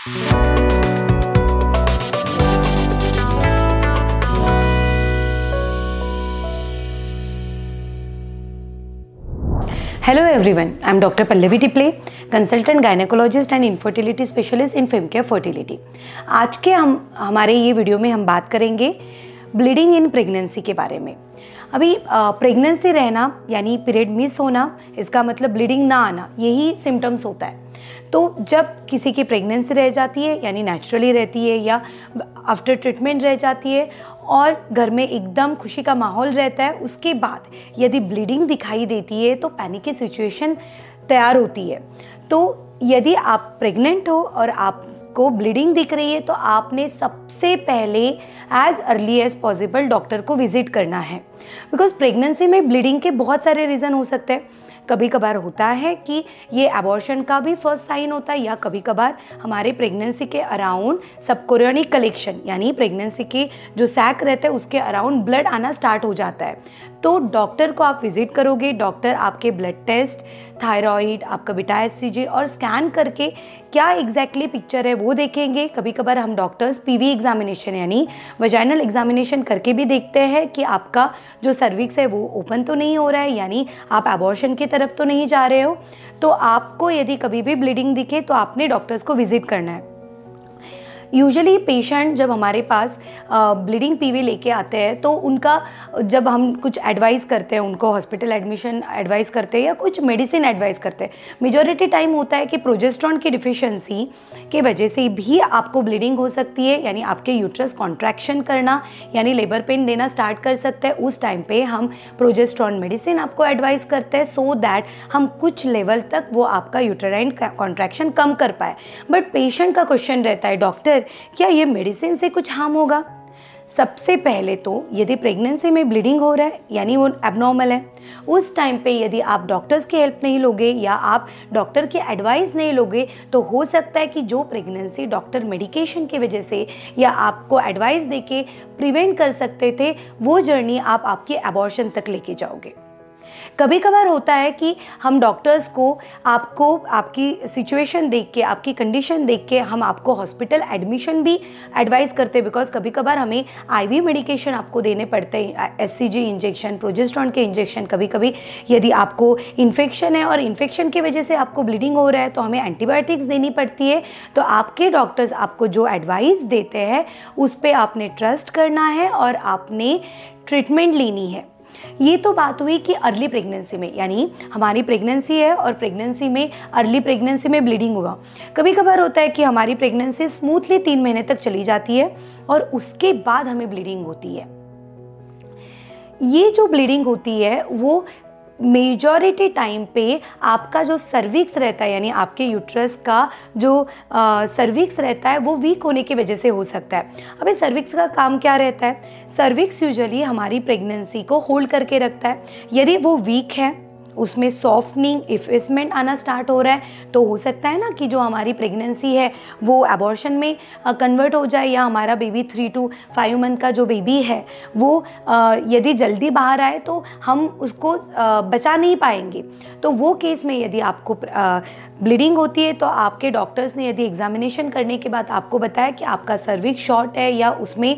Hello everyone, I am Dr. Pallavi Tiple, consultant gynaecologist and infertility specialist in FemCare fertility. आज के हमारे ये video में हम बात करेंगे ब्लीडिंग इन प्रेगनेंसी के बारे में। अभी प्रेगनेंसी रहना यानी पीरियड मिस होना, इसका मतलब ब्लीडिंग ना आना, यही सिम्टम्स होता है। तो जब किसी की प्रेगनेंसी रह जाती है यानी नेचुरली रहती है या आफ्टर ट्रीटमेंट रह जाती है और घर में एकदम खुशी का माहौल रहता है, उसके बाद यदि ब्लीडिंग दिखाई देती है तो पैनिक की सिचुएशन तैयार होती है। तो यदि आप प्रेग्नेंट हो और आपको ब्लीडिंग दिख रही है तो आपने सबसे पहले as early as possible doctor को विजिट करना है। बिकॉज प्रेगनेंसी में ब्लीडिंग के बहुत सारे रीज़न हो सकते हैं। कभी कभार होता है कि ये अबॉर्शन का भी फर्स्ट साइन होता है, या कभी कभार हमारे प्रेगनेंसी के अराउंड सबकोरियोनिक कलेक्शन यानी प्रेगनेंसी के जो सैक रहता है उसके अराउंड ब्लड आना स्टार्ट हो जाता है। तो डॉक्टर को आप विजिट करोगे, डॉक्टर आपके ब्लड टेस्ट, थायराइड, आपका बीटा एचसीजी और स्कैन करके क्या एग्जैक्टली पिक्चर है वो देखेंगे। कभी कभार हम डॉक्टर्स पीवी एग्जामिनेशन यानी वजाइनल एग्जामिनेशन करके भी देखते हैं कि आपका जो सर्विक्स है वो ओपन तो नहीं हो रहा है, यानी आप अबॉर्शन की तरफ तो नहीं जा रहे हो। तो आपको यदि कभी भी ब्लीडिंग दिखे तो आपने डॉक्टर्स को विजिट करना है। यूजुअली पेशेंट जब हमारे पास ब्लीडिंग पीवी लेके आते हैं तो उनका जब हम कुछ एडवाइस करते हैं, उनको हॉस्पिटल एडमिशन एडवाइस करते हैं या कुछ मेडिसिन एडवाइस करते हैं, मेजॉरिटी टाइम होता है कि प्रोजेस्टेरोन की डिफिशिएंसी की वजह से भी आपको ब्लीडिंग हो सकती है, यानी आपके यूट्रस कॉन्ट्रैक्शन करना यानी लेबर पेन देना स्टार्ट कर सकते हैं। उस टाइम पे हम प्रोजेस्टेरोन मेडिसिन आपको एडवाइस करते हैं सो दैट हम कुछ लेवल तक वो आपका यूटेराइन कॉन्ट्रैक्शन कम कर पाए। बट पेशेंट का क्वेश्चन रहता है, डॉक्टर क्या ये मेडिसिन से कुछ हार्म होगा? सबसे पहले तो यदि प्रेगनेंसी में ब्लीडिंग हो रहा है यानी वो एबनॉर्मल है, उस टाइम पे यदि आप डॉक्टर्स की हेल्प नहीं लोगे या आप डॉक्टर की एडवाइस नहीं लोगे तो हो सकता है कि जो प्रेगनेंसी डॉक्टर मेडिकेशन की वजह से या आपको एडवाइस देके प्रिवेंट कर सकते थे, वो जर्नी आप आपकी अबॉर्शन तक लेके जाओगे। कभी कभार होता है कि हम डॉक्टर्स को आपकी सिचुएशन देख के, आपकी कंडीशन देख के हम आपको हॉस्पिटल एडमिशन भी एडवाइस करते हैं। बिकॉज कभी कभार हमें आईवी मेडिकेशन आपको देने पड़ते हैं, एचसीजी इंजेक्शन, प्रोजेस्टेरोन के इंजेक्शन। कभी कभी यदि आपको इन्फेक्शन है और इन्फेक्शन की वजह से आपको ब्लीडिंग हो रहा है तो हमें एंटीबायोटिक्स देनी पड़ती है। तो आपके डॉक्टर्स आपको जो एडवाइस देते हैं उस पर आपने ट्रस्ट करना है और आपने ट्रीटमेंट लेनी है। ये तो बात हुई कि अर्ली प्रेगनेंसी में, यानी हमारी प्रेगनेंसी है और प्रेगनेंसी में अर्ली प्रेगनेंसी में ब्लीडिंग हुआ। कभी कभार होता है कि हमारी प्रेगनेंसी स्मूथली 3 महीने तक चली जाती है और उसके बाद हमें ब्लीडिंग होती है। ये जो ब्लीडिंग होती है वो मेजॉरिटी टाइम पे आपका जो सर्विक्स रहता है यानी आपके यूट्रस का जो सर्विक्स रहता है वो वीक होने की वजह से हो सकता है। अब इस सर्विक्स का काम क्या रहता है? सर्विक्स यूजुअली हमारी प्रेगनेंसी को होल्ड करके रखता है। यदि वो वीक है, उसमें सॉफ्टनिंग, इफेसमेंट आना स्टार्ट हो रहा है तो हो सकता है ना कि जो हमारी प्रेगनेंसी है वो अबॉर्शन में कन्वर्ट हो जाए, या हमारा बेबी 3 to 5 मंथ का जो बेबी है वो यदि जल्दी बाहर आए तो हम उसको बचा नहीं पाएंगे। तो वो केस में यदि आपको ब्लीडिंग होती है तो आपके डॉक्टर्स ने यदि एग्जामिनेशन करने के बाद आपको बताया कि आपका सर्विक्स शॉर्ट है या उसमें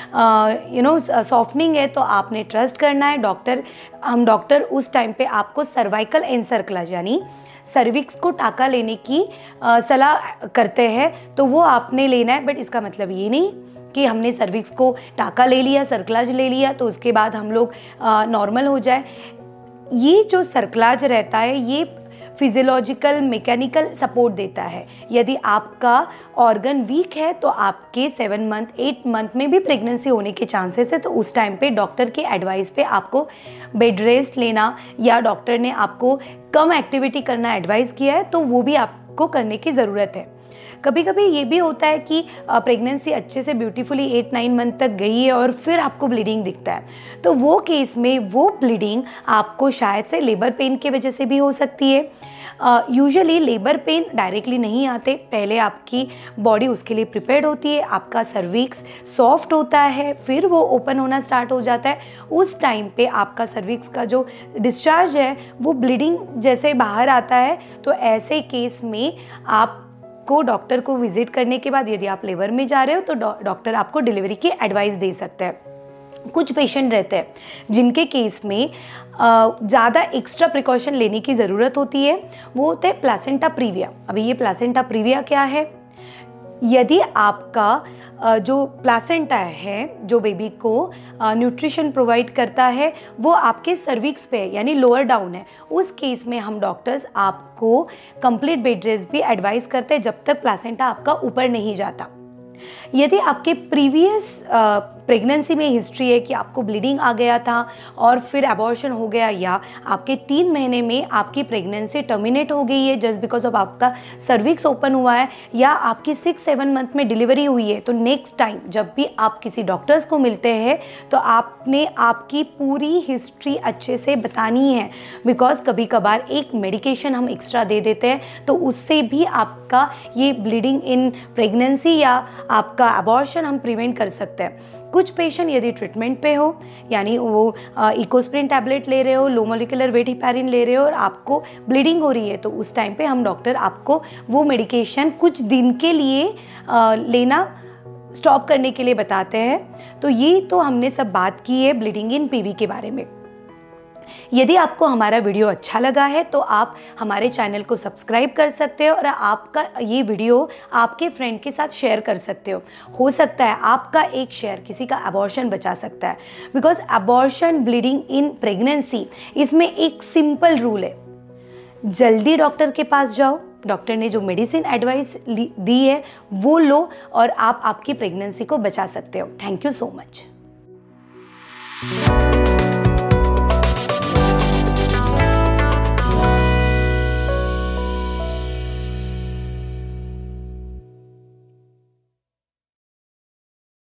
सॉफ्टनिंग है तो आपने ट्रस्ट करना है। हम डॉक्टर उस टाइम पे आपको सर्वाइकल एनसर्क्लेज यानी सर्विक्स को टाका लेने की सलाह करते हैं, तो वो आपने लेना है। बट इसका मतलब ये नहीं कि हमने सर्विक्स को टाका ले लिया, सर्क्लाज ले लिया तो उसके बाद हम लोग नॉर्मल हो जाए। ये जो सर्क्लाज रहता है ये फिजियोलॉजिकल मैकेनिकल सपोर्ट देता है। यदि आपका ऑर्गन वीक है तो आपके 7 मंथ 8 मंथ में भी प्रेगनेंसी होने के चांसेस है। तो उस टाइम पे डॉक्टर के एडवाइस पे आपको बेड रेस्ट लेना या डॉक्टर ने आपको कम एक्टिविटी करना एडवाइस किया है तो वो भी आपको करने की ज़रूरत है। कभी कभी ये भी होता है कि प्रेगनेंसी अच्छे से ब्यूटीफुली 8-9 मंथ तक गई है और फिर आपको ब्लीडिंग दिखता है, तो वो केस में वो ब्लीडिंग आपको शायद से लेबर पेन की वजह से भी हो सकती है। यूजुअली लेबर पेन डायरेक्टली नहीं आते, पहले आपकी बॉडी उसके लिए प्रिपेयर्ड होती है, आपका सर्विक्स सॉफ्ट होता है, फिर वो ओपन होना स्टार्ट हो जाता है। उस टाइम पे आपका सर्विक्स का जो डिस्चार्ज है वो ब्लीडिंग जैसे बाहर आता है। तो ऐसे केस में आप आपको डॉक्टर को विजिट करने के बाद यदि आप लेबर में जा रहे हो तो डॉक्टर आपको डिलीवरी की एडवाइस दे सकता है। कुछ पेशेंट रहते हैं जिनके केस में ज़्यादा एक्स्ट्रा प्रिकॉशन लेने की ज़रूरत होती है, वो होते हैं प्लासेंटा प्रीविया। अभी ये प्लासेंटा प्रीविया क्या है? यदि आपका जो प्लासेंटा है जो बेबी को न्यूट्रिशन प्रोवाइड करता है वो आपके सर्विक्स पे है यानी लोअर डाउन है, उस केस में हम डॉक्टर्स आपको कंप्लीट बेड रेस्ट भी एडवाइस करते हैं जब तक प्लासेंटा आपका ऊपर नहीं जाता। यदि आपके प्रीवियस प्रेगनेंसी में हिस्ट्री है कि आपको ब्लीडिंग आ गया था और फिर अबॉर्शन हो गया, या आपके 3 महीने में आपकी प्रेगनेंसी टर्मिनेट हो गई है जस्ट बिकॉज ऑफ आपका सर्विक्स ओपन हुआ है, या आपकी 6-7 मंथ में डिलीवरी हुई है, तो नेक्स्ट टाइम जब भी आप किसी डॉक्टर्स को मिलते हैं तो आपने आपकी पूरी हिस्ट्री अच्छे से बतानी है। बिकॉज कभी कभार एक मेडिकेशन हम एक्स्ट्रा दे देते हैं तो उससे भी आपका ये ब्लीडिंग इन प्रेगनेंसी या आपका अबॉर्शन हम प्रिवेंट कर सकते हैं। कुछ पेशेंट यदि ट्रीटमेंट पे हो यानी वो इकोस्प्रिन टैबलेट ले रहे हो, लो मोलिकुलर वेट हेपारिन ले रहे हो और आपको ब्लीडिंग हो रही है, तो उस टाइम पे हम डॉक्टर आपको वो मेडिकेशन कुछ दिन के लिए लेना स्टॉप करने के लिए बताते हैं। तो ये तो हमने सब बात की है ब्लीडिंग इन पीवी के बारे में। यदि आपको हमारा वीडियो अच्छा लगा है तो आप हमारे चैनल को सब्सक्राइब कर सकते हो और आपका ये वीडियो आपके फ्रेंड के साथ शेयर कर सकते हो सकता है आपका एक शेयर किसी का अबॉर्शन बचा सकता है। Because abortion bleeding in pregnancy, इसमें एक सिंपल रूल है, जल्दी डॉक्टर के पास जाओ, डॉक्टर ने जो मेडिसिन एडवाइस दी है वो लो और आप आपकी प्रेगनेंसी को बचा सकते हो। Thank you so much.